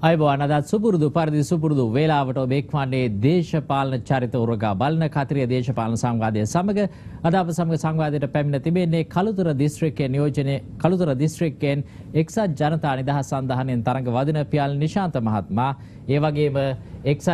අයබෝවන් අදත් සුපුරුදු පරිදි සුපුරුදු වේලාවට ඔබ එක්වන්නේ දේශපාලන චරිත උරගා බලන කතිරිය දේශපාලන සංවාදය සමග අද අප සමග සංවාදයට පැමිණ තිබෙන්නේ කළුතර දිස්ත්‍රික්කයේ නියෝජනයේ කළුතර දිස්ත්‍රික්කයෙන් එක්සත් ජනතා නිදහස් සන්ධානයෙන් තරඟ වදින පියල් නිශාන්ත මහත්මයා ඒ වගේම එක්සත්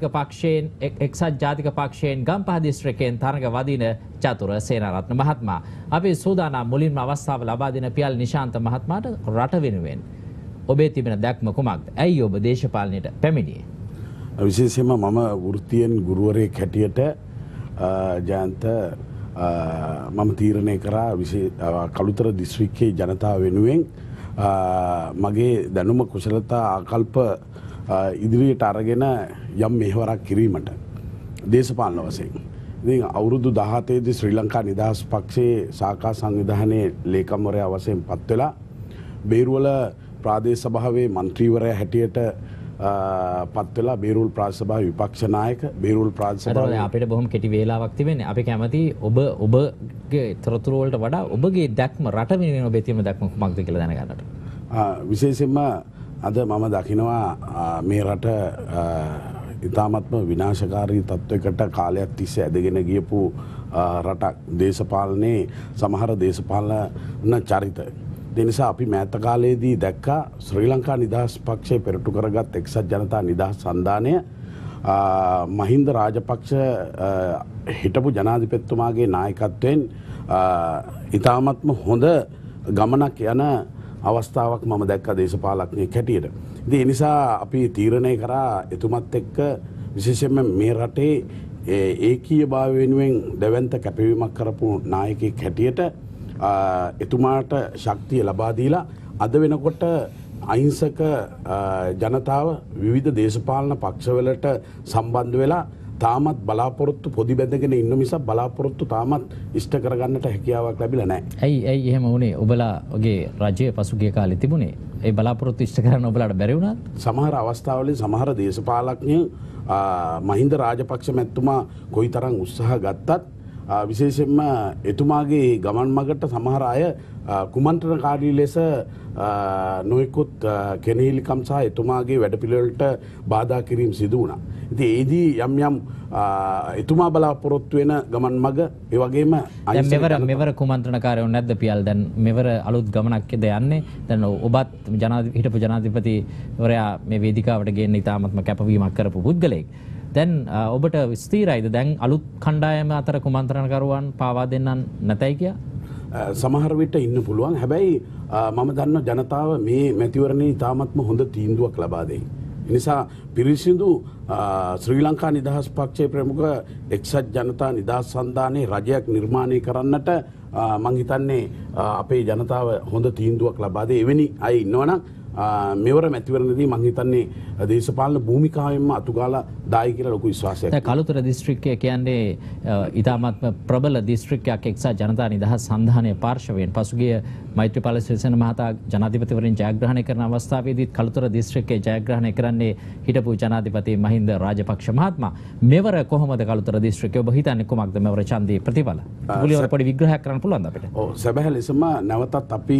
ජාතික පක්ෂයෙන් ගම්පහ දිස්ත්‍රික්කයෙන් තරඟ වදින චතුර සේනාරත්න මහත්මයා අපි සූදානම් මුලින්ම අවස්ථාව ලබා දෙන පියල් නිශාන්ත මහත්මයාට රට වෙනුවෙන් ඔබේ තිබෙන දැක්ම කුමක්ද? ඇයි ඔබ දේශපාලනයට පැමිණියේ? විශේෂයෙන්ම මම වෘත්තියෙන් ගුරුවරයෙක් හැටියට ජයන්ත මම තීරණය කරා කළුතර දිස්ත්‍රික්කයේ ජනතාව වෙනුවෙන් මගේ දැනුම කුසලතා ආකල්ප ඉදිරියට අරගෙන යම් මෙහෙවරක් කිරීමට දේශපාලන වශයෙන්. ඉතින් අවුරුදු 17 දී ශ්‍රී ලංකා නිදහස් පක්ෂයේ ශාඛා සංවිධානයේ ලේකම්වරයා වශයෙන් පත් වෙලා බේරුවල ප්‍රාදේශ සභාවේ මන්ත්‍රීවරයා හැටියට පත් වෙලා බේරුවල් ප්‍රාදේශ සභාවේ විපක්ෂ නායක බේරුවල් ප්‍රාදේශ සභාවේ අපිට බොහොම කෙටි වේලාවක් තිබෙන්නේ. අපි කැමති ඔබගේ තොරතුරු වලට වඩා ඔබගේ දැක්ම රට වෙනුවෙන් ඔබේ තියෙන දැක්ම කුමක්ද කියලා දැනගන්නට. විශේෂයෙන්ම අද මම දකිනවා මේ රට ඉතාමත්ම විනාශකාරී තත්වයකට කාලයක් තිස්සේ ඇදගෙන ගියපු රටක්. දේශපාලනයේ සමහර දේශපාලන චරිත ඒ නිසා අපි මෑත කාලයේදී දැක්කා ශ්‍රී ලංකා නිදහස් පක්ෂය පෙරටු කරගත් එක්සත් ජනතා නිදහස් සන්ධානය මහින්ද රාජපක්ෂ හිටපු ජනාධිපතිතුමාගේ නායකත්වයෙන් ඉතාමත්ම හොඳ ගමනක් යන අවස්ථාවක් මම දැක්කා දේශපාලඥයෙක් හැටියට. ඉතින් ඒ නිසා අපි තීරණය කරා එතුමත් එක්ක විශේෂයෙන්ම මේ රටේ ඒකීයභාවය වෙනුවෙන් දැවැන්ත කැපවීමක් කරපු නායකයෙක් හැටියට එතුමාට ශක්තිය ලබා දීලා අද වෙනකොට අහිංසක ජනතාව විවිධ දේශපාලන පක්ෂවලට සම්බන්ධ වෙලා තාමත් බලාපොරොත්තු පොදි බැඳගෙන ඉන්න මිසක් බලාපොරොත්තු තාමත් ඉෂ්ට කරගන්නට හැකියාවක් ලැබිලා නැහැ. ඇයි එහෙම වුනේ? ඔබලාගේ රජය පසුගිය කාලේ තිබුණේ ඒ බලාපොරොත්තු ඉෂ්ට කරන්න ඔබලාට බැරි වුණාද? සමහර අවස්ථාවලදී සමහර දේශපාලඥයන් මහින්ද රාජපක්ෂ මැතිතුමා කොයිතරම් උත්සාහ ගත්තත් විශේෂයෙන්ම එතුමාගේ ගමන් මගට සමහර අය කුමන්ත්‍රණකාරී ලෙස නොයෙකුත් කෙනෙහිලිකම් සහ එතුමාගේ වැඩපිළිවෙලට බාධා කිරීම සිදු වුණා. ඉතින් ඒදී යම් එතුමා බලාපොරොත්තු වෙන ගමන් මග ඒ වගේම මෙවර කුමන්ත්‍රණකාරයෝ නැද්ද පියල්? දැන් මෙවර අලුත් ගමනක්ද යන්නේ? දැන් ඔබත් හිටපු ජනාධිපතිවරයා මේ වේදිකාවට ගේන්න ඉතාමත්ම කැපවීමක් කරපු පුද්ගලයෙක්. දැන් ඔබට ස්ථීරයිද දැන් අලුත් කණ්ඩායම අතර කුමන්ත්‍රණකරුවන් පාවා දෙන්නන් නැතයි කියා? සමහර විට ඉන්න පුළුවන්. හැබැයි මම දන්න ජනතාව මේ මැතිවරණයේ ඉතාමත්ම හොඳ තීන්දුවක් ලබා දෙයි. ඒ නිසා පිරිසිදු ශ්‍රී ලංකා නිදහස් පක්ෂයේ ප්‍රමුඛ එක්සත් ජනතා නිදහස් සන්ධානයේ රජයක් නිර්මාණය කරන්නට මං හිතන්නේ අපේ ජනතාව හොඳ තීන්දුවක් ලබා දෙයි. එවැනි අය ඉන්නවනම් මෙවර මැතිවරණදී මං හිතන්නේ දේශපාලන භූමිකාවෙන්ම අතුගාලා දායි කියලා ලොකු විශ්වාසයක්. කළුතර දිස්ත්‍රික්කය කියන්නේ ඉතාමත්ම ප්‍රබල දිස්ත්‍රික්කයක් එක්සත් ජනතා නිදහස් සන්ධානයේ පාර්ශවයෙන් පසුගිය මෛත්‍රීපාල සිරිසේන මහතා ජනාධිපතිවරයන් ජයග්‍රහණය කරන අවස්ථාවේදී කළුතර දිස්ත්‍රික්කයේ ජයග්‍රහණය කරන්නේ හිටපු ජනාධිපති මහින්ද රාජපක්ෂ මහත්මයා. මෙවර කොහොමද කළුතර දිස්ත්‍රික්කය ඔබ හිතන්නේ කුමක්ද මෙවර ඡන්දයේ ප්‍රතිඵල? පුලිවර පොඩි විග්‍රහයක් කරන්න පුළුවන්ද අපිට? ඔව් සැබෑ ලෙසම නැවතත් අපි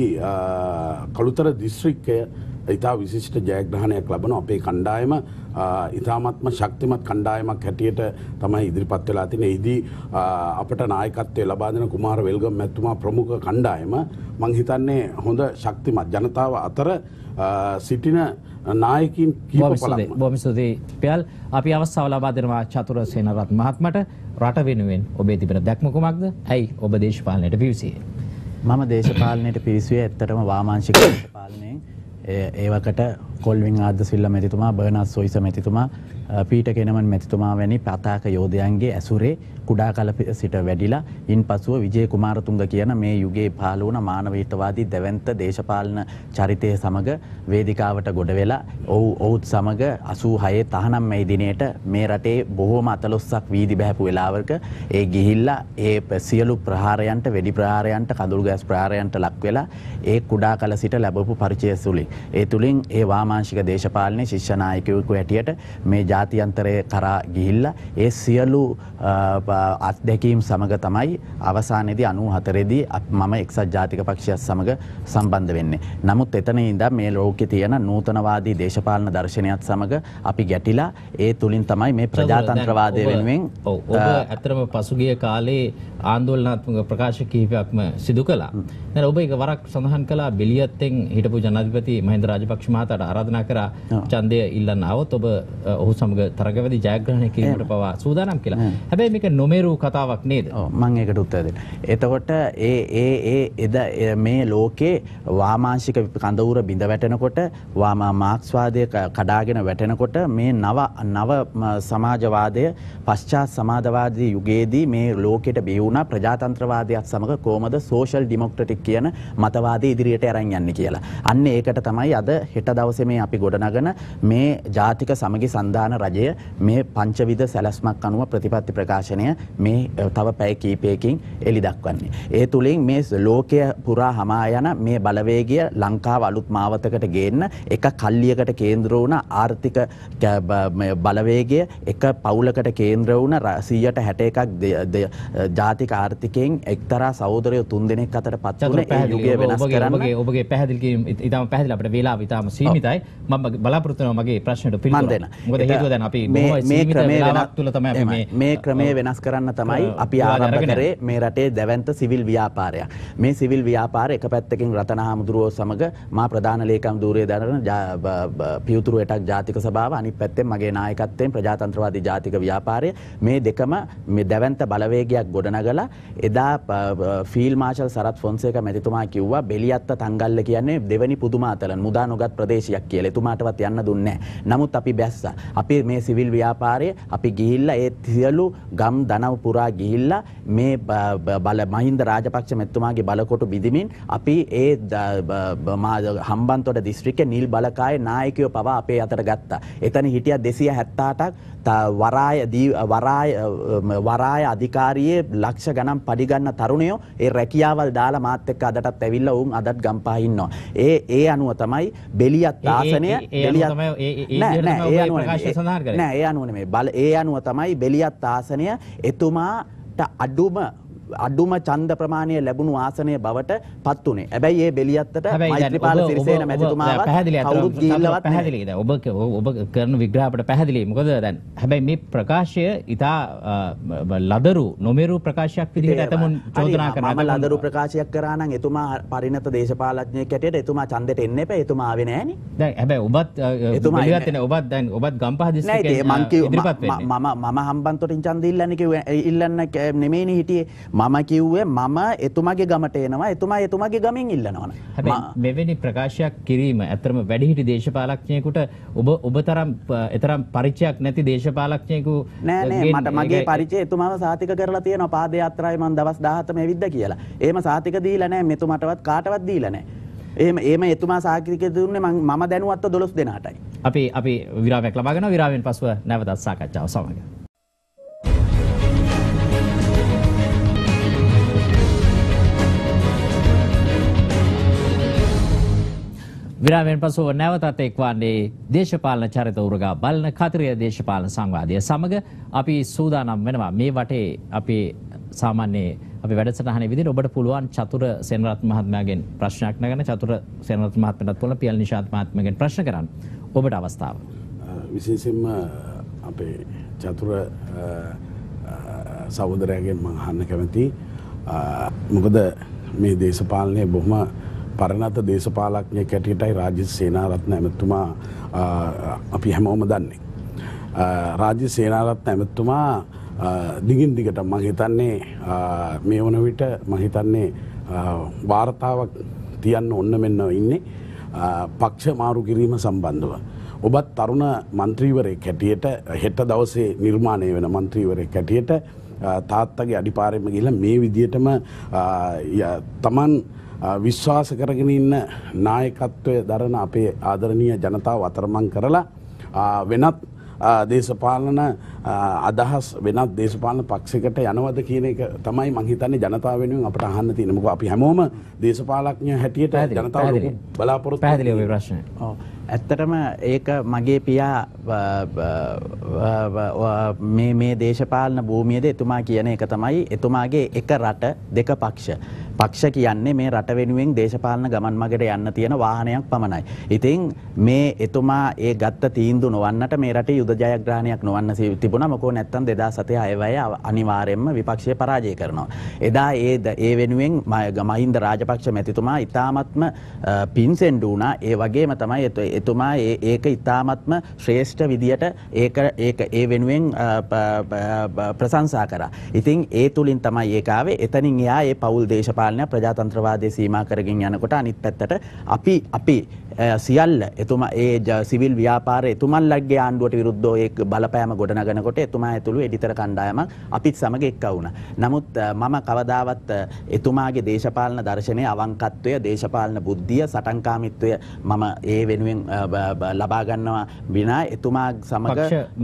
කළුතර දිස්ත්‍රික්කය ඉතා විශිෂ්ට ජයග්‍රහණයක් ලබන අපේ කණ්ඩායම ඉතාමත්ම ශක්තිමත් කණ්ඩායමක් හැටියට තමයි ඉදිරිපත් වෙලා තියෙන්නේ. එහිදී අපට නායකත්වය ලබා දෙන කුමාර වෙල්ගම මැතිතුමා ප්‍රමුඛ කණ්ඩායම මං හිතන්නේ හොඳ ශක්තිමත් ජනතාව අතර සිටින නායකින් කීප පළක්. බොහොම ස්තුතියි පියල්. අපි අවස්ථාව ලබා දෙනවා චතුර සේනාරත්න මහත්මයාට. රට වෙනුවෙන් ඔබේ තිබෙන දැක්ම කුමක්ද? ඇයි ඔබ දේශපාලනයට පිවිසියේ? මම දේශපාලනයට පිවිසුවේ ඇත්තටම වාමාංශික දේශපාලනයෙන්. ඒවකට කොල්වින් ආද්දසිල්ල මැතිතුමා, බර්නස් සොයිස මැතිතුමා, පීට කෙනමන් මැතිතුමා වැනි පතාක යෝධයන්ගේ ඇසුරේ කුඩා කල සිට වැඩිලා ඉන්පසුව විජය කුමාරතුංග කියන මේ යුගයේ පහළ වුණ මානවහිතවාදී දැවැන්ත දේශපාලන චරිතය සමග වේදිකාවට ගොඩ වෙලා ඔවුත් සමග 86 තහනම් මැයි දිනේට මේ රටේ බොහෝම අතලොස්සක් වීදි බහැපු වෙලාවක ඒ ගිහිල්ලා ඒ සියලු ප්‍රහාරයන්ට, වෙඩි ප්‍රහාරයන්ට, කඳුළු ගෑස් ප්‍රහාරයන්ට ලක් වෙලා ඒ කුඩා කල සිට ලැබපු පරිචය සුලින් ඒ තුලින් ඒ වාම වාමාංශික දේශපාලනයේ ශිෂ්‍ය නායකයෙකු හැටියට මේ ජාත්‍යන්තරයේ කරා ගිහිල්ලා ඒ සියලු අත්දැකීම් සමග තමයි අවසානයේදී 94 දී මම එක්සත් ජාතික පක්ෂයත් සමග සම්බන්ධ වෙන්නේ. නමුත් එතන ඉඳන් මේ ලෝකේ තියෙන නූතනවාදී දේශපාලන දර්ශනයත් සමග අපි ගැටිලා ඒ තුලින් තමයි මේ ප්‍රජාතන්ත්‍රවාදය වෙනුවෙන් ඔබ ඇත්තටම පසුගිය කාලේ ආందోලනාත්මක ප්‍රකාශ කිහිපයක්ම සිදු කළා. දැන් ඔබ එක වරක් සඳහන් කළා බෙලියත්තෙන් හිටපු ජනාධිපති මහින්ද රාජපක්ෂ මහතාට ආරාධනා කරා ඡන්දය ඉල්ලන්න આવොත් ඔබ ඔහු සමග තරගවැදී ජයග්‍රහණය කිරීමට පවා සූදානම් කියලා. හැබැයි මේක නොමේරු කතාවක් නේද? ඔව් මම ඒකට උත්තර දෙන්න. එතකොට මේ ලෝකේ වාමාංශික කඳවුර බිඳ වැටෙනකොට මාක්ස්වාදය කඩාගෙන වැටෙනකොට මේ නව සමාජවාදය පශ්චාත් සමාජවාදී යුගයේදී මේ ලෝකෙට බිහි වුණා ප්‍රජාතන්ත්‍රවාදයක් සමග කොහොමද සෝෂල් ඩෙමොක්‍රටික් කියන මතවාදය ඉදිරියට අරන් යන්නේ කියලා. අන්න ඒකට තමයි අද හෙට දවසේ මේ අපි ගොඩනගන මේ ජාතික සමගි සන්ධාන රජය මේ පංචවිධ සැලැස්මක් අනුව ප්‍රතිපත්ති ප්‍රකාශනය මේ තව පැය කීපයකින් එළි දක්වන්නේ. ඒ තුලින් මේ ලෝකය පුරා හමා යන මේ බලවේගය ලංකාව අලුත් මාවතකට ගේන්න එක කල්ලියකට කේන්ද්‍ර වුණ ආර්ථික බලවේගය එක පවුලකට කේන්ද්‍ර වුණ 161ක් ජාතික ආර්ථිකයෙන් එක්තරා සහෝදරයෝ 3 දෙනෙක් අතර පත් වුණ ඒ යුගය වෙනස් කරන්න ඔබගේ පැහැදිලි කිරීම ඉතාම පැහැදිලි අපිට වේලාව ඉතාම සීමිතයි. මම බලාපොරොත්තු වෙනවා මගේ ප්‍රශ්නට පිළිතුර. මොකද හේතුව දැන් අපි බොහෝ සීමිත වේලාවක් තුල තමයි අපි මේ ක්‍රමය වෙනස් කරන්න තමයි අපි ආරම්භ කරේ මේ රටේ දැවැන්ත සිවිල් ව්‍යාපාරයක්. මේ සිවිල් ව්‍යාපාරය එක පැත්තකින් රතන හාමුදුරුවෝ සමග මා ප්‍රධාන ලේකම් ධූරයේ දරන පියුතුරු 8ක් ජාතික සභාව අනිත් පැත්තෙන් මගේ නායකත්වයෙන් ප්‍රජාතන්ත්‍රවාදී ජාතික ව්‍යාපාරය මේ දෙකම මේ දැවැන්ත බලවේගයක් ගොඩනගලා එදා ෆීල්ඩ් මාර්ෂල් සරත් ෆොන්සේකා මැතිතුමා කිව්වා බෙලියත්ත තංගල්ල කියන්නේ දෙවනි පුදුමාතලන් මුදා නොගත් ප්‍රදේශයක් කියලා. එතුමාටවත් යන්න දුන්නේ නැහැ. නමුත් අපි බැස්සා. අපි මේ සිවිල් ව්‍යාපාරයේ අපි ගිහිල්ලා ඒ සියලු ගම් දනව් පුරා ගිහිල්ලා මේ මහින්ද රාජපක්ෂ මැතිතුමාගේ බලකොටු බිඳිමින් අපි ඒ හම්බන්තොට දිස්ත්‍රික්කයේ නිල් බලකායේ නායකයෝ පවා අපේ අතට ගත්තා. එතන හිටියා 278ක් වරාය අධිකාරියේ ලක්ෂ ගණන් පඩි ගන්න තරුණයෝ ඒ රැකියාවල් දාලා මාත් එක්ක අදටත් ඇවිල්ලා උන් අදත් ගම්පහ ඉන්නවා. ඒ අනුව තමයි බෙලියත් ආසනය ඒ අනුව තමයි බෙලියත් ආසනය එතුමාට අඩුම ඡන්ද ප්‍රමාණය ලැබුණු ආසනය බවට පත් උනේ. හැබැයි මේ බෙලියත්තට මෛත්‍රීපාල සිරිසේන මැතිතුමාවත් කවුරුත් ගිහිල්ලවත් පැහැදිලිද? ඔබ කරන විග්‍රහ අපිට පැහැදිලි. මොකද දැන් හැබැයි මේ ප්‍රකාශය ඉතා ලදරු නොමෙරු ප්‍රකාශයක් විදිහට ඇතමුන් චෝදනා කරනවා. මම ලදරු ප්‍රකාශයක් කරා නම් එතුමා පරිණත දේශපාලඥයෙක් හැටියට එතුමා ඡන්දෙට එන්න එපා. එතුමා ආවේ නෑනේ. දැන් හැබැයි ඔබත් බෙලියත් එන්නේ ඔබත් ගම්පහ දිස්ත්‍රික්කයේ ඉදිරිපත් වෙන්නේ. මම හම්බන්තොටින් ඡන්ද ඉල්ලන්න නෙමෙයිනේ හිටියේ. මම කිව්වේ මම එතුමාගේ ගමට එනවා එතුමාගේ ගමෙන් ඉල්ලනවා. හැබැයි මෙවැනි ප්‍රකාශයක් කිරීම ඇත්තටම වැඩිහිටි දේශපාලඥයෙකුට ඔබ තරම් පරිචයක් නැති දේශපාලඥයෙකු නෑ මට මගේ පරිචය එතුමාව සාතික කරලා තියෙනවා පාද යාත්‍රාවේ මම දවස් 17 ඇවිද්දා කියලා. එහෙම සාතික දීලා නෑ මෙතුමාටවත් කාටවත් දීලා නෑ. එහෙම එතුමා සාතික දුන්නේ මම දැනුවත්ව 12 දෙනාටයි. අපි විරාමයක් ලබා ගන්නවා. විරාමයෙන් පසුව නැවතත් සාකච්ඡාව සමග විරාමයෙන් පසුව නැවතත් එක්වන්නේ දේශපාලන චරිත උරගා බලන කතිරිය දේශපාලන සංවාදය සමග අපි සූදානම් වෙනවා මේ වටේ අපි සාමාන්‍ය අපි වැඩසටහනේ විදිහට ඔබට පුළුවන් චතුර සෙනරත් මහත්මයාගෙන් ප්‍රශ්නයක් නගන චතුර සෙනරත් මහත්මයාට පුළුවන් පියල් නිශාන්ත් මහත්මයාගෙන් ප්‍රශ්න කරන්න ඔබට අවස්ථාව. විශේෂයෙන්ම අපේ චතුර සහෝදරයාගෙන් මම අහන්න කැමතියි. මොකද මේ දේශපාලනයේ බොහොම පරණත දේශපාලඥයෙක් හැටියටයි රාජ්‍ය සේනාරත්න ඇමතුමා අපි හැමෝම දන්නේ. රාජ්‍ය සේනාරත්න ඇමතුමා දිගින් දිගට මම හිතන්නේ මේ වන විට මම හිතන්නේ වාර්තාවක් තියන්න ඕන මෙන්න ඉන්නේ පක්ෂ මාරු කිරීම සම්බන්ධව. ඔබත් තරුණ മന്ത്രിවරයෙක් හැටියට හෙට දවසේ නිර්මාණය වෙන മന്ത്രിවරයෙක් හැටියට තාත්තගේ අඩිපාරෙම ගිහිල්ලා මේ විදියටම තමන් විශ්වාස කරගෙන ඉන්න නායකත්වය දරන අපේ ආදරණීය ජනතාව අතරමං කරලා වෙනත් දේශපාලන අදහස් වෙනත් දේශපාලන පක්ෂයකට යනවද කියන එක තමයි මං හිතන්නේ ජනතාව වෙනුවෙන් අපිට අහන්න තියෙන්නේ. මොකද අපි හැමෝම දේශපාලඥ හැටියට ජනතාව ලොකු බලාපොරොත්තු පැහැදිලි ඔය ප්‍රශ්නේ. ඔව් ඇත්තටම ඒක මගේ පියා මේ දේශපාලන භූමියේද එතුමා කියන එක තමයි එතුමාගේ එක රට දෙක පක්ෂ කියන්නේ මේ රට වෙනුවෙන් දේශපාලන ගමන් මගට යන්න තියෙන වාහනයක් පමණයි. ඉතින් මේ එතුමා ඒ ගත්ත තීන්දුව නොවන්නට මේ රටේ යුද ජයග්‍රහණයක් නොවන්න තිබුණා. මොකෝ නැත්තම් 2007 අයවැය අනිවාර්යයෙන්ම විපක්ෂය පරාජය කරනවා. එදා ඒ වෙනුවෙන් මහින්ද රාජපක්ෂ මැතිතුමා ඉතාමත්ම පින්සෙන්ඩු වුණා. ඒ වගේම තමයි එතුමා ඒක ඉතාමත්ම ශ්‍රේෂ්ඨ විදියට ඒ වෙනුවෙන් ප්‍රශංසා කරා. ඉතින් ඒ තුලින් තමයි ඒක ආවේ. එතනින් එයා ඒ පෞල් දේශපාලන ප්‍රජාතන්ත්‍රවාදයේ සීමා කරගෙන යනකොට අනිත් පැත්තට අපි සියල්ල එතුමා ඒ සිවිල් ව්‍යාපාර එතුමන්ලගේ ආණ්ඩුවට විරුද්ධව ඒ බලපෑම ගොඩනගනකොට එතුමා ඇතුළු එඩිතර කණ්ඩායමක් අපිත් සමග එක්ක වුණා. නමුත් මම කවදාවත් එතුමාගේ දේශපාලන දර්ශනය අවංකත්වය දේශපාලන බුද්ධිය සටන්කාමීත්වය මම ඒ වෙනුවෙන් ලබා ගන්නවා විනා එතුමා සමග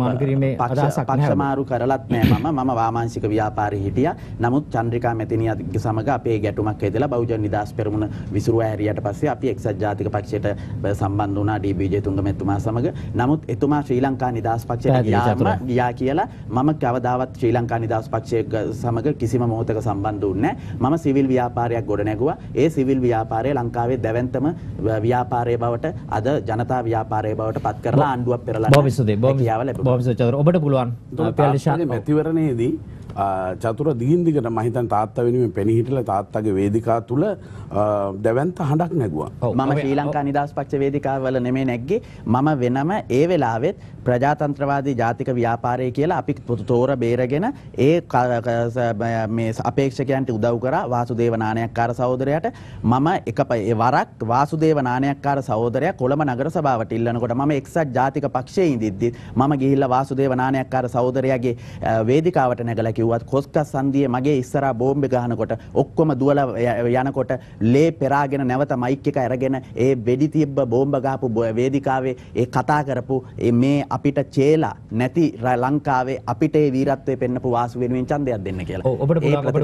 පක්ෂ මාරු කරලත් නෑ. මම වාමාංශික ව්‍යාපාරී හිටියා. නමුත් චන්ද්‍රිකා මැතිණියගේ සමග අපේ ගැටුමක් හේදලා බහුජන නිදහස් පෙරමුණ විසිරුවා හැරියට පස්සේ අපි එක්සත් ජාතික පක්ෂයට සම්බන්ධ වුණා ඩී.බී.ජේ තුංග මැතිතුමා සමග. නමුත් එතුමා ශ්‍රී ලංකා නිදහස් පක්ෂයට ගියා කියලා මම කවදාවත් ශ්‍රී ලංකා නිදහස් පක්ෂය සමග කිසිම මොහොතක සම්බන්ධ වුණේ නැහැ. මම සිවිල් ව්‍යාපාරයක් ගොඩනැගුවා. ඒ සිවිල් ව්‍යාපාරය ලංකාවේ දැවැන්තම ව්‍යාපාරයේ බවට අද ජනතා ව්‍යාපාරයේ බවට පත් කරලා ආණ්ඩුවක් පෙරලා ඔබට පුළුවන් මැතිවරණයේදී චතුර දිගින් දිගට මම හිතන්නේ තාත්තා වෙනුවෙන් පෙනී හිටලා තාත්තාගේ වේදිකාව තුල දැවැන්ත හඬක් නැගුවා. මම ශ්‍රී ලංකා නිදහස් පක්ෂ වේදිකාවල නෙමෙයි නැග්ගේ. මම වෙනම ඒ වෙලාවෙත් ප්‍රජාතන්ත්‍රවාදී ජාතික ව්‍යාපාරය කියලා අපි තෝර බේරගෙන ඒ මේ අපේක්ෂකයන්ට උදව් කරා වාසුදේව නානයක්කාර සහෝදරයාට. මම වරක් වාසුදේව නානයක්කාර සහෝදරයා කොළඹ නගර සභාවට ඉල්ලනකොට මම එක්සත් ජාතික පක්ෂයේ ඉඳිද්දි මම ගිහිල්ලා වාසුදේව නානයක්කාර සහෝදරයාගේ වේදිකාවට නැගලා කිව්වත් කොස්කස් සන්දියේ මගේ ඉස්සරහා බෝම්බේ ගහනකොට ඔක්කොම දුවලා යනකොට ලේ පෙරාගෙන නැවත මයික් එක අරගෙන ඒ වෙඩි තිබ්බ බෝම්බ ගහපු වේදිකාවේ ඒ කතා කරපු මේ අපිට චේලා නැති ලංකාවේ අපිට ඒ වීරත්වයේ පෙන්නපු වාසු වෙනුවෙන් ඡන්දයක් දෙන්න කියලා. ඔබට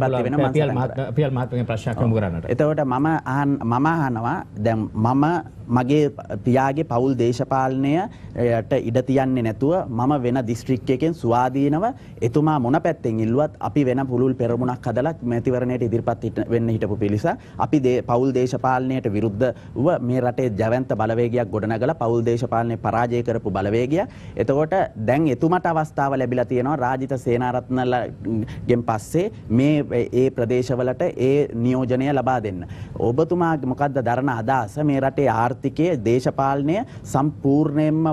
පියල් මහත්මයාගේ ප්‍රශ්නයක් යොමු කරන්නට. එතකොට මම අහනවා දැන් මම මගේ පියාගේ පෞල් දේශපාලනයට ඉඩ තියන්නේ නැතුව මම වෙන දිස්ත්‍රික්කයකින් ස්වාධීනව එතුමා මොන පැත්තෙන් ඉල්ලුවත් අපි වෙන පුළුල් පෙරමුණක් හදලා මැතිවරණයට ඉදිරිපත් වෙන්න හිටපු පිළිස අපි පෞල් දේශපාලනයට විරුද්ධව මේ රටේ ජවන්ත බලවේගයක් ගොඩනගලා පෞල් දේශපාලනය පරාජය කරපු බලවේගයක්. එතකොට දැන් එතුමාට අවස්ථාව ලැබිලා තියෙනවා රාජිත සේනාරත්නගෙන් පස්සේ මේ ඒ ප්‍රදේශවලට ඒ නියෝජනය ලබා දෙන්න. ඔබතුමා මොකද්ද දරන අදහස මේ රටේ ආර්ථිකයේ දේශපාලනය සම්පූර්ණයෙන්ම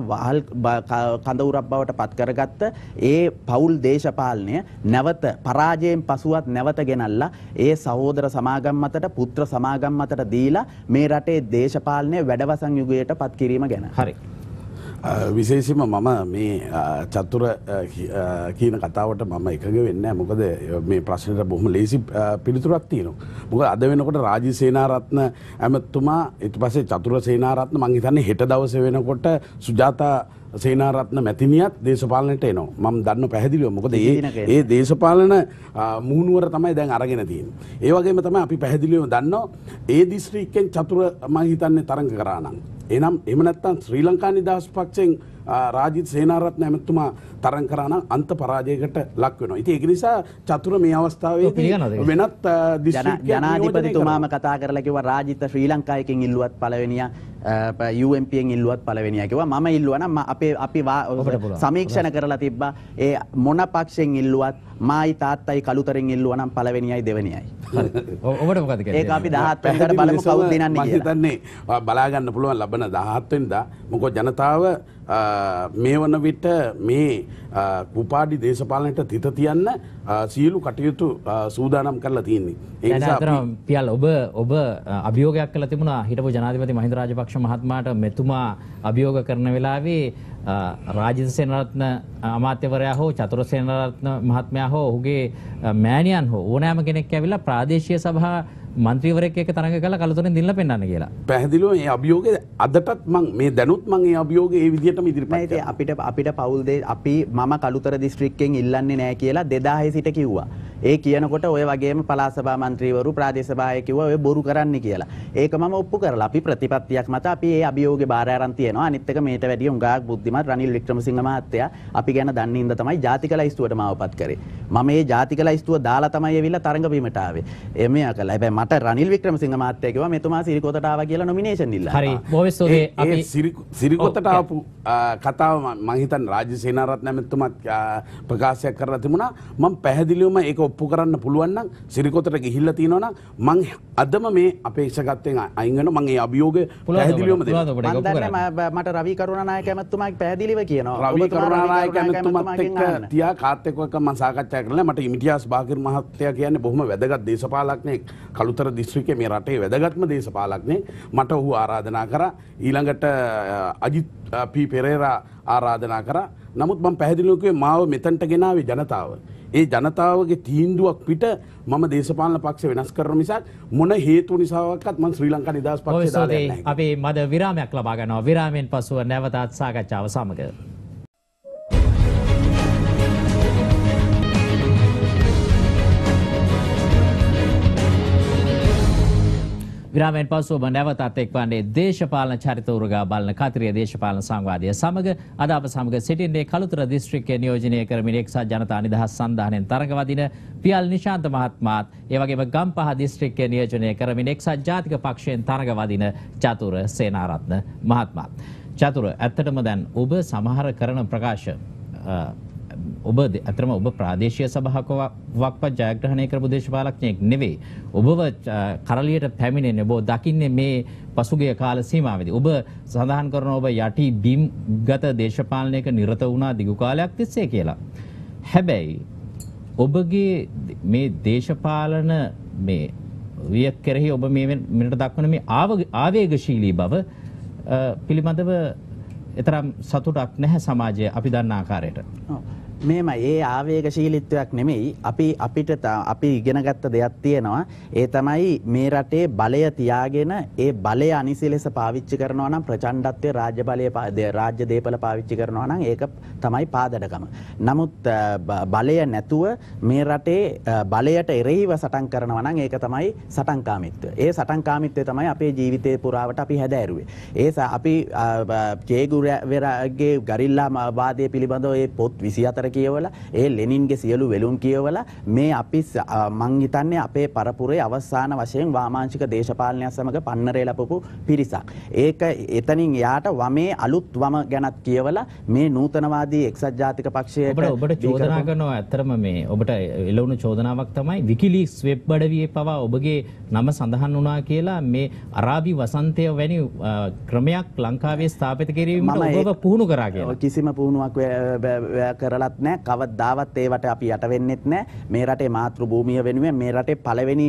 කඳවුරක් බවට පත් කරගත්ත ඒ පෞල් දේශපාලනය නැවත පරාජයෙන් පසුවත් නැවත ගෙනල්ලා ඒ සහෝදර සමාගම් මතට පුත්‍ර සමාගම් මතට දීලා මේ රටේ දේශපාලනය වැඩවසන් යුගයට පත් කිරීම ගැන. හරි. විශේෂයෙන්ම මම මේ චතුර කියන කතාවට මම එකග වෙන්නේ නැහැ. මොකද මේ ප්‍රශ්නෙට බොහොම ලේසි පිළිතුරක් තියෙනවා. මොකද අද වෙනකොට රාජී සේනාරත්න ඇමතුමා ඊට පස්සේ චතුර සේනාරත්න මං හිතන්නේ හෙට දවසේ වෙනකොට සුජාතා සේනාරත්න මැතිනියත් දේශපාලනයට එනවා. මම දන්න පැහැදිලිව මොකද ඒ දේශපාලන මුහුණුවර තමයි දැන් අරගෙන තියෙන්නේ. ඒ වගේම තමයි අපි පැහැදිලිව දන්නවා ඒ දිස්ත්‍රික්කෙන් චතුර මම හිතන්නේ තරඟ කරා නම්. එහෙනම් එහෙම නැත්නම් ශ්‍රී ලංකා නිදහස් පක්ෂයෙන් රාජිත් සේනාරත්න ඇමතුමා තරඟ කරා නම් අන්ත පරාජයකට ලක් වෙනවා. ඉතින් ඒක නිසා චතුර මේ අවස්ථාවේදී වෙනත් දිස්ත්‍රික්කයක් ජනාධිපතිතුමාම කතා කරලා කිව්වා රාජිත් ශ්‍රී ලංකාවකින් ඉල්ලුවත් පළවෙනියා UMPෙන් ඉල්ලුවත් පළවෙනියා කිව්වා. මම ඉල්ලුවා නම් අපි සමීක්ෂණ කරලා තිබ්බා ඒ මොන පක්ෂෙන් ඉල්ලුවත් මායි තාත්තයි කළුතරෙන් ඉල්ලුවා නම් පළවෙනියයි දෙවෙනියයි. ඔබට මොකද කියන්නේ? ඒක අපි 17 වෙනිදාට බලමු කවුද දිනන්නේ කියලා. මම හිතන්නේ බලා ගන්න පුළුවන් ලබන 17 වෙනිදා මොකද ජනතාව මේ වන විට මේ කුපාඩි දේශපාලනයට තිත තියන්න සියලු කටයුතු සූදානම් කරලා තියෙන්නේ. ඒ නිසා පියල් ඔබ අභියෝගයක් කළා තිබුණා හිටපු ජනාධිපති මහින්ද රාජපක්ෂ මහත්මයාට මෙතුමා අභියෝග කරන වෙලාවේ රාජිත සේනාරත්න අමාත්‍යවරයා හෝ චතුර සේනාරත්න මහත්මයා හෝ ඔහුගේ මෑණියන් හෝ ඕනෑම කෙනෙක් ඇවිල්ලා ප්‍රාදේශීය සභා මන්ත්‍රීවරයෙක් එක්ක තරඟ කළා කළුතරෙන් දිනලා පෙන්නන්න කියලා. පැහැදිලිව මේ අභියෝගය අදටත් මම මේ දැනුත් මම මේ අභියෝගය ඒ විදිහටම ඉදිරිපත් කරනවා. අපිට පවුල් දෙය අපි මම කළුතර දිස්ත්‍රික්කයෙන් ඉල්ලන්නේ නැහැ කියලා 2000 සිට කිව්වා. ඒ කියනකොට ඔය වගේම පළාත් සභා මන්ත්‍රීවරු ප්‍රාදේශ සභාවේ කිව්වා ඔය බොරු කරන්නේ කියලා. ඒක මම ඔප්පු කරලා අපි ප්‍රතිපත්තියක් මත අපි ඒ අභියෝගේ බාර අරන් තියෙනවා. අනිත් එක මේට වැඩිය උඟාක් බුද්ධිමත් රනිල් වික්‍රමසිංහ මහත්තයා අපි ගැන දන්නේ ඉඳ තමයි ජාතික ලයිස්තුවට මාවපත් කරේ. මම මේ ජාතික ලයිස්තුව දාලා තමයි එවිල්ලා තරඟ බීමට ආවේ. එමෙ කළා. හැබැයි මට රනිල් වික්‍රමසිංහ මහත්තයා කිව්වා මෙතුමා සිරිකොතට ආවා කියලා නොමිනේෂන් ඉල්ලලා. හරි. බොහොම ස්තුතියි. අපි සිරිකොතට ආපු කතාව මම හිතන්නේ රාජ්‍ය සේනාරත්න මැතිතුමත් ප්‍රකාශයක් කරලා තිබුණා. මම පැහැදිලිවම ඒක ඔප්පු කරන්න පුළුවන් නම් සිරිකොතට ගිහිල්ලා තියෙනවා නම් මං අදම මේ අපේක්ෂකත්වයෙන් අයින් වෙනවා. මම ඒ අභියෝගය පැහැදිලිවම දෙනවා. මට රවි කරුණානායක මැතිතුමා පැහැදිලිව කියනවා. රවි කරුණානායක මැතිතුමත් එක්ක තියා කාත් එක්ක මම සාකච්ඡා කරලා මට ඉමිටියාස් බාකිර් මහත්තයා කියන්නේ බොහොම වැදගත් දේශපාලඥයෙක්. කළුතර දිස්ත්‍රික්කයේ මේ රටේ වැදගත්ම දේශපාලඥයෙක්. මට ඔහු ආරාධනා කරා. ඊළඟට අජිත් පී පෙරේරා ආරාධනා කරා. නමුත් මම පැහැදිලිව කිව්වේ මාව මෙතනට ගෙනාවේ ජනතාව. ඒ ජනතාවගේ තීන්දුවක් පිට මම දේශපාලන පක්ෂ වෙනස් කරන මිසක් මොන හේතු නිසාවක්වත් මම ශ්‍රී ලංකා නිදහස් පක්ෂය දාලා නැහැ. අපි මද විරාමයක් ලබා ගන්නවා. විරාමයෙන් පසුව නැවතත් සාකච්ඡාව සමග විරාමයෙන් පසුව නැවතත් එක්වන්නේ දේශපාලන චරිත උරගා බලන කතිරිය දේශපාලන සංවාදය සමග අද අප සමග සිටින්නේ කළුතර දිස්ත්‍රික්කයේ නියෝජනය කරමින් එක්සත් ජනතා නිදහස් සන්ධානයෙන් තරඟ වදින පියල් නිශාන්ත මහත්මයාත් ඒ වගේම ගම්පහ දිස්ත්‍රික්කයේ නියෝජනය කරමින් එක්සත් ජාතික පක්ෂයෙන් තරඟ වදින චතුර සේනාරත්න මහත්මයා. චතුර, ඇත්තටම දැන් ඔබ සමහර කරන ප්‍රකාශ ඔබ අතරම ඔබ ප්‍රාදේශීය සභාවක්වත් ජයග්‍රහණය කරපු දේශපාලඥයෙක් නෙවෙයි. ඔබව කරලියට පැමිණෙන්නේ ඔබ දකින්නේ මේ පසුගිය කාල සීමාවේදී. ඔබ සඳහන් කරන ඔබ යටි බිම් ගත දේශපාලනයක නිරත වුණා දිගු කාලයක් තිස්සේ කියලා. හැබැයි ඔබගේ මේ දේශපාලන මේ විය කෙරෙහි ඔබ මේ මිනිට දක්වන මේ ආවේගශීලී බව පිළිබඳව එතරම් සතුටක් නැහැ සමාජයේ අපි දන්න ආකාරයට. මේම ඒ ආවේගශීලීත්වයක් නෙමෙයි අපි ඉගෙනගත්ත දෙයක් තියෙනවා. ඒ තමයි මේ රටේ බලය තියාගෙන ඒ බලය අනිසි ලෙස පාවිච්චි කරනවා නම් ප්‍රචණ්ඩත්වයේ රාජ්‍ය දේපල පාවිච්චි කරනවා නම් ඒක තමයි පාදඩකම. නමුත් බලය නැතුව මේ රටේ බලයට එරෙහිව සටන් කරනවා නම් ඒක තමයි සටන්කාමීත්වය. ඒ සටන්කාමීත්වය තමයි අපේ ජීවිතේ පුරාවට අපි හැදෑරුවේ. අපි චේගුවරගේ ගරිල්ලා වාදය පිළිබඳව ඒ පොත් 24 කියවලා ඒ ලෙනින්ගේ සියලු වෙලුම් කියවලා මේ අපි මං හිතන්නේ අපේ පරපුරේ අවසාන වශයෙන් වාමාංශික දේශපාලනය සමග පන්නරේ ලැබපු පිරිසක්. ඒක එතනින් යාට වමේ අලුත් වම ගැනත් කියවලා මේ නූතනවාදී එක්සත් ජාතික පක්ෂයට ඔබට චෝදනා කරනවා. ඇත්තරම මේ ඔබට එළවුණු චෝදනාවක් තමයි විකිලීක්ස් වෙබ් අඩවියේ පවා ඔබගේ නම සඳහන් වුණා කියලා මේ අරාබි වසන්තය වැනි ක්‍රමයක් ලංකාවේ ස්ථාපිත කිරීමට ඔබව පුහුණු කරා කියලා. කිසිම පුහුණුවක් කරලත් නෑ. කවදාවත් ඒවට අපි යට වෙන්නෙත් නෑ. මේ රටේ මාතෘ භූමිය වෙනුවෙන් මේ රටේ පළවෙනි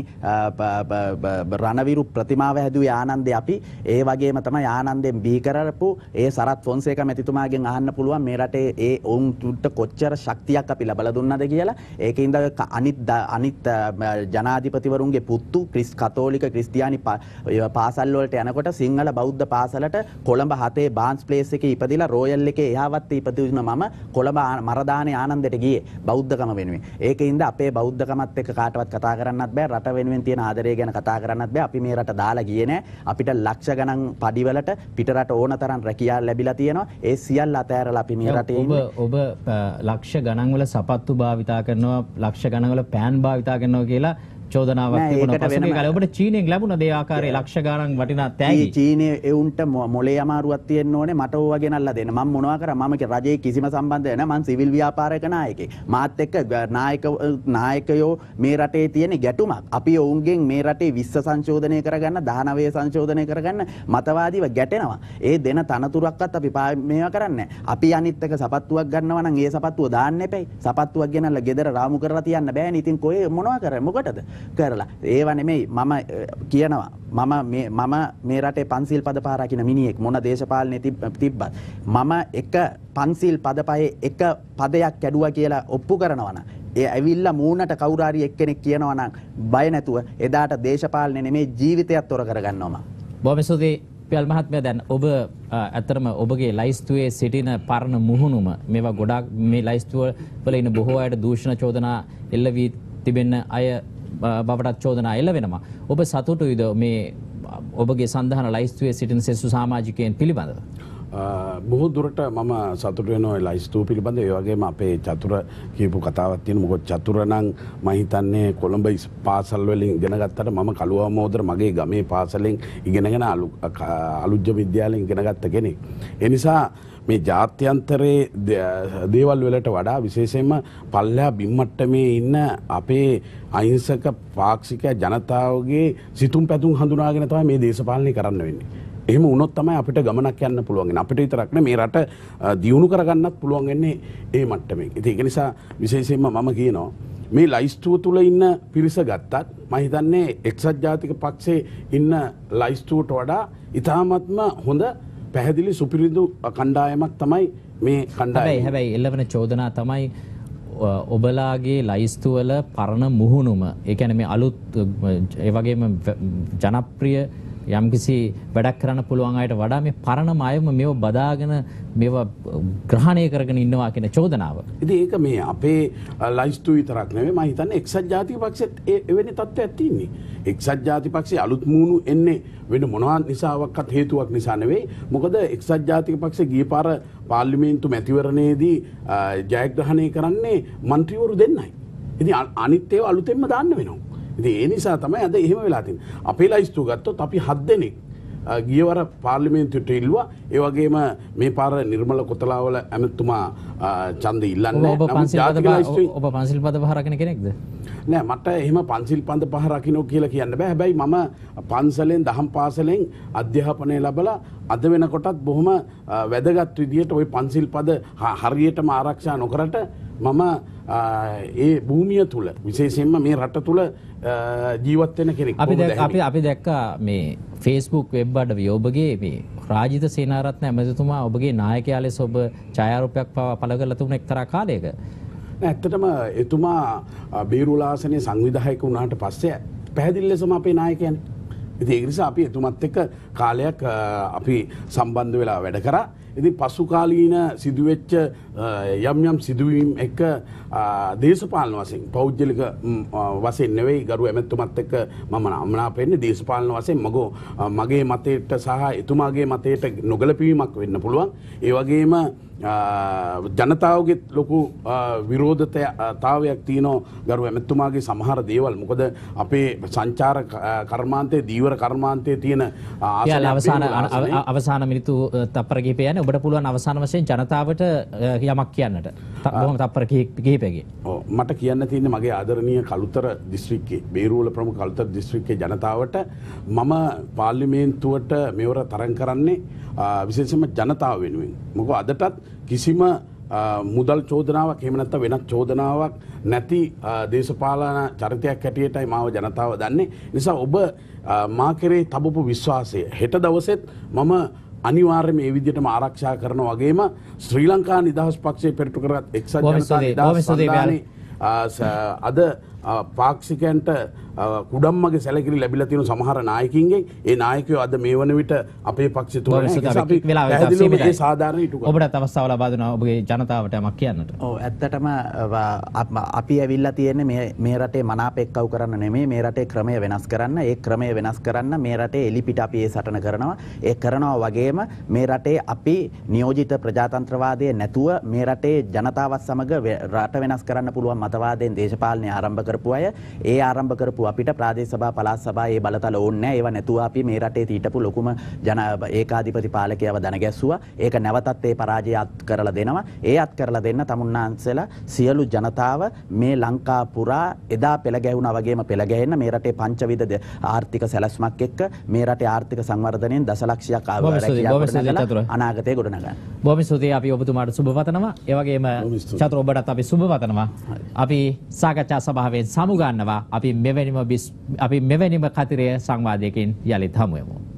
රණවිරු ප්‍රතිමාව හැදුවේ ආනන්දේ අපි. ඒ වගේම තමයි ආනන්දෙන් බිහි කරපු ඒ සරත් ෆොන්සේකා මැතිතුමාගෙන් අහන්න පුළුවන් මේ රටේ ඒ ඔවුන්ට කොච්චර ශක්තියක් අපි ලබලා දුන්නද කියලා. ඒකින්ද අනිත් ජනාධිපතිවරුන්ගේ පුත්තු කතෝලික ක්‍රිස්තියානි පාසල් වලට යනකොට සිංහල බෞද්ධ පාසලට කොළඹ 7 බාන්ස් ප්ලේස් එකේ ඉපදිලා රෝයල් එකේ එහාවත් ඉපදුන මම කොළඹ මරදානේ ආනන්දයට ගියේ බෞද්ධකම වෙනුවෙන්. ඒකින්ද අපේ බෞද්ධකමත් එක්ක කාටවත් කතා කරන්නත් බෑ. රට වෙනුවෙන් තියෙන ආදරය ගැන කතා කරන්නත් බෑ. අපි මේ රට දාලා ගියේ නෑ. අපිට ලක්ෂ ගණන් පඩිවලට පිටරට ඕන තරම් රැකියා ලැබිලා තියෙනවා. ඒ සියල්ල අතෑරලා අපි මේ රටේ ඉන්නේ. ඔබ ලක්ෂ ගණන් වල සපත්තු භාවිතා කරනවා, ලක්ෂ ගණන් වල පෑන් භාවිතා කරනවා කියලා චෝදනාවක් තිබුණා. පසුගිය කාලේ ඔබට චීනෙන් ලැබුණා ඒ ආකාරයේ ලක්ෂ ගණන් වටිනා තෑගි. චීනේ එවුන්ට මොලේ අමාරුවක් තියෙන්න ඕනේ. මට ඕවා ගෙනල්ලා දෙන්න. මම මොනවා කරා? මම රජයේ කිසිම සම්බන්ධයක් නැහැ. මම සිවිල් ව්‍යාපාරයක නායකයෙක්. මාත් එක්ක නායකයෝ මේ රටේ තියෙන ගැටුමක්. අපි ඔවුන්ගෙන් මේ රටේ 20 සංශෝධනය කරගන්න, 19 සංශෝධනය කරගන්න මතවාදීව ගැටෙනවා. ඒ දෙන තනතුරක්වත් අපි මේවා කරන්නේ නැහැ. අපි අනිත් එක සපත්තුවක් ගන්නවා නම් ඒ සපත්තුව දාන්න එපැයි. සපත්තුවක් ගෙනල්ලා ගෙදර රාමු කරලා තියන්න බෑනේ. ඉතින් කොහේ මොනවා කරන්නේ? මොකටද? කරලා ඒව නෙමෙයි මම කියනවා මම මේ රටේ පන්සිල් පද පහ රකින්න මිනිහෙක් මොන දේශපාලනේ තිබ්බත් මම එක පන්සිල් පද පහේ එක පදයක් කැඩුවා කියලා ඔප්පු කරනවා නම් ඒ ඇවිල්ලා මූණට කවුරු හරි එක්කෙනෙක් කියනවා නම් බය නැතුව එදාට දේශපාලනේ නෙමෙයි ජීවිතයත් තොර කරගන්නවා මම. බොහොම ස්තුතියි පියල් මහත්මයා. දැන් ඔබ ඇත්තටම ඔබගේ ලයිස්තුවේ සිටින පරණ මුහුණුම මේවා ගොඩාක් මේ ලයිස්තුව වල ඉන්න බොහෝ අයට දූෂණ චෝදනා එල්ල වී තිබෙන අය බවටත් චෝදනා එල්ල වෙනවා. ඔබ සතුටුයිද මේ ඔබගේ සන්ධාන ලයිස්තුවේ සිටින සෙසු සමාජිකයන් පිළිබඳව? බොහෝ දුරට මම සතුට වෙනවා ලයිස්තුව පිළිබඳ. ඒ වගේම අපේ චතුර කියපු කතාවක් තියෙනවා. මොකද චතුර නම් මම හිතන්නේ කොළඹ පාසල් වලින් ඉගෙන ගත්තට මම කළුවාමෝදර මගේ ගමේ පාසලෙන් ඉගෙනගෙන අලුජ්ජ විද්‍යාලයෙන් ඉගෙන ගත්ත කෙනෙක්. ඒ නිසා මේ ජාත්‍යන්තරයේ දේවල් වලට වඩා විශේෂයෙන්ම පල්ලෙහා බිම්මට්ටමේ ඉන්න අපේ අහිංසක පාක්ෂික ජනතාවගේ සිතුම් පැතුම් හඳුනාගෙන තමයි මේ දේශපාලනය කරන්න වෙන්නේ. එහෙම වුණොත් තමයි අපිට ගමනක් යන්න පුළුවන් වෙන්නේ. අපිට විතරක් නෙමෙයි මේ රට දියුණු කරගන්නත් පුළුවන් වෙන්නේ ඒ මට්ටමේ. ඉතින් ඒක නිසා විශේෂයෙන්ම මම කියනවා මේ ලයිස්තුව තුල ඉන්න පිරිස ගත්තත් මම හිතන්නේ එක්සත් ජාතික පක්ෂයේ ඉන්න ලයිස්තුවට වඩා ඉතාමත්ම හොඳ පැහැදිලි සුපිරිදු කණ්ඩායමක් තමයි මේ කණ්ඩායම. හැබැයි එළවෙන චෝදනා තමයි ඔබලාගේ ලයිස්තුවල පරණ මුහුණුම. ඒ කියන්නේ මේ අලුත් ඒ වගේම ජනප්‍රිය යම්කිසි වැඩක් කරන්න පුළුවන් අයට වඩා මේ පරණම අයම මේව බදාගෙන මේවා ග්‍රහණය කරගෙන ඉන්නවා කියන චෝදනාව. ඉතින් ඒක මේ අපේ ලයිස්තු විතරක් නෙවෙයි මම හිතන්නේ එක්සත් ජාතික පක්ෂෙත් එවැනි තත්ත්වයක් තියෙන්නේ. එක්සත් ජාතික පක්ෂයේ අලුත් මූණු එන්නේ වෙන මොනවා නිසාවක්වත් හේතුවක් නිසා නෙවෙයි. මොකද එක්සත් ජාතික පක්ෂයේ ගිය පාර පාර්ලිමේන්තු මැතිවරණයේදී ජයග්‍රහණය කරන්නේ മന്ത്രിවරු දෙන්නයි. ඉතින් අනිත් ඒවා අලුතෙන්ම දාන්න වෙනවා. ඉතින් ඒ නිසා තමයි අද එහෙම වෙලා තියෙන්නේ. අපේ ලයිස්තුව ගත්තොත් අපි 7 දෙනෙක් ගියවර පාර්ලිමේන්තුවට ඉල්ලුවා. ඒ වගේම මේ පාර නිර්මල කොතලාවල ඇමතුමා ඡන්ද ඉල්ලන්නේ. ඔබ පන්සිල් පද පහ රකින්න කෙනෙක්ද? නෑ මට එහෙම පන්සිල් පද පහ රකින්නෝ කියලා කියන්න බෑ. හැබැයි මම පන්සලෙන් දහම් පාසලෙන් අධ්‍යාපනය ලැබලා අද වෙනකොටත් බොහොම වැදගත් විදියට ওই පන්සිල් පද හරියටම ආරක්ෂා නොකරට මම ඒ භූමිය තුල විශේෂයෙන්ම මේ රට තුල ජීවත් වෙන කෙනෙක්. අපි දැක්කා මේ Facebook වෙබ් අඩවිය ඔබගේ මේ රාජිත සේනාරත්න ඇමතිතුමා ඔබගේ නායකයා ලෙස ඔබ ඡායාරූපයක් පළ කරලා තිබුණ එක්තරා කාලයක. ඇත්තටම එතුමා බේරුලාසනයේ සංවිධායක වුණාට පස්සේ පැහැදිලි ලෙසම අපේ නායකයනේ. ඉතින් ඒ නිසා අපි එතුමත් එක්ක කාලයක් අපි සම්බන්ධ වෙලා වැඩ කරා. ඉතින් පසු කාලීන සිදුවෙච්ච යම් සිදුවීම් එක්ක දේශපාලන වශයෙන් පෞද්ගලික වශයෙන් නෙවෙයි ගරු ඇමතුමත් එක්ක මම අමනාප වෙන්නේ දේශපාලන වශයෙන් මගේ මතයට සහ එතුමාගේ මතයට නොගැලපීමක් වෙන්න පුළුවන්. ඒ වගේම ජනතාවගේ ලොකු විරෝධතාවයක් තියෙනවා ගරු ඇමතුමාගේ සමහර දේවල්. මොකද අපේ සංචාර කර්මාන්තයේ දීවර කර්මාන්තයේ තියෙන අවසාන මිනිත්තු තප්පර කිහිපය යන්නේ. ඔබට පුළුවන් අවසාන වශයෙන් ජනතාවට යමක් කියන්නට. බොහොම තප්පර කිහිපයකින්. ඔව් මට කියන්න තියෙන්නේ මගේ ආදරණීය කළුතර දිස්ත්‍රික්කයේ බේරුවල ප්‍රමුඛ කළුතර දිස්ත්‍රික්කයේ ජනතාවට මම පාර්ලිමේන්තුවට මෙවර තරඟ කරන්නේ විශේෂයෙන්ම ජනතාව වෙනුවෙන්. මොකද අදටත් කිසිම මුදල් චෝදනාවක් එහෙම නැත්නම් වෙනත් චෝදනාවක් නැති දේශපාලන චරිතයක් හැටියටයි මාව ජනතාව දන්නේ. නිසා ඔබ මා කෙරේ තබපු විශ්වාසය හෙට දවසෙත් මම අනිවාර්යයෙන්ම මේ විදිහටම ආරක්ෂා කරනවා වගේම ශ්‍රී ලංකා නිදහස් පක්ෂයේ පෙරටු කරගත් එක්සත් ජනතා නිදහස් සන්ධානයේ අද පාක්ෂිකයන්ට කුඩම්මගේ සැලකිලි ලැබිලා තියෙන සමහර නායකින්ගෙන් ඒ නායකයෝ අද මේ වන විට අපේ පක්ෂය තුල අපි පැහැදිලිවම ඒ සාධාරණ ඉටු කරනවා. ඔබට අවස්ථාව ලබා දෙනවා ඔබගේ ජනතාවට යමක් කියන්නට. ඔව් ඇත්තටම අපි ඇවිල්ලා තියෙන්නේ මේ රටේ මනාප එක්කව කරන්න නෙමෙයි මේ රටේ ක්‍රමය වෙනස් කරන්න. ඒ ක්‍රමය වෙනස් කරන්න මේ රටේ එලිපිට අපි ඒ සටන කරනවා. ඒ කරනවා වගේම මේ රටේ අපි නියෝජිත ප්‍රජාතන්ත්‍රවාදයේ නැතුව මේ රටේ ජනතාවත් සමග රට වෙනස් කරන්න පුළුවන් මතවාදයෙන් දේශපාලනය ආරම්භ කරපු අය. ඒ ආරම්භ කරපු අපිට ප්‍රාදේශ සභා පළාත් සභා ඒ බලතල ඕනේ නැහැ. ඒව නැතුව අපි මේ රටේ තීටපු ලොකුම ඒකාධිපති පාලකයව දන ගැස්සුවා. ඒක නැවතත් ඒ පරාජය අත් කරලා දෙනවා. ඒ අත් කරලා දෙන්න තමුන්නාන්සලා සියලු ජනතාව මේ ලංකා පුරා එදා පෙළ ගැහුණා වගේම පෙළ ගැහෙන්න මේ රටේ පංචවිධ ආර්ථික සැලැස්මක් එක්ක මේ රටේ ආර්ථික සංවර්ධනයෙන් දශලක්ෂයක් අනාගතයේ ගොඩනගන්න. බොහොම ස්තුතියි. අපි ඔබතුමාට සුබ පතනවා. ඒ වගේම චතුර ඔබටත් අපි සුබ පතනවා. අපි සාකච්ඡා සභාවේ සමුගන්නවා අපි මෙවැනිම කතිරය සංවාදයකින් යළිත් හමුවෙමු.